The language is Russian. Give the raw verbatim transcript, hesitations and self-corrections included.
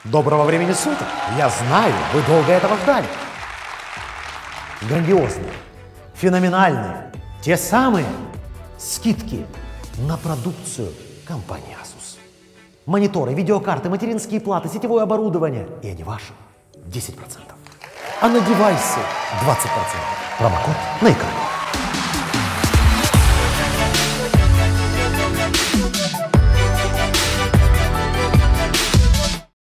Доброго времени суток. Я знаю, вы долго этого ждали. Грандиозные, феноменальные, те самые скидки на продукцию компании Asus. Мониторы, видеокарты, материнские платы, сетевое оборудование. И они ваши. десять процентов. А на девайсы двадцать процентов. Промокод на экране.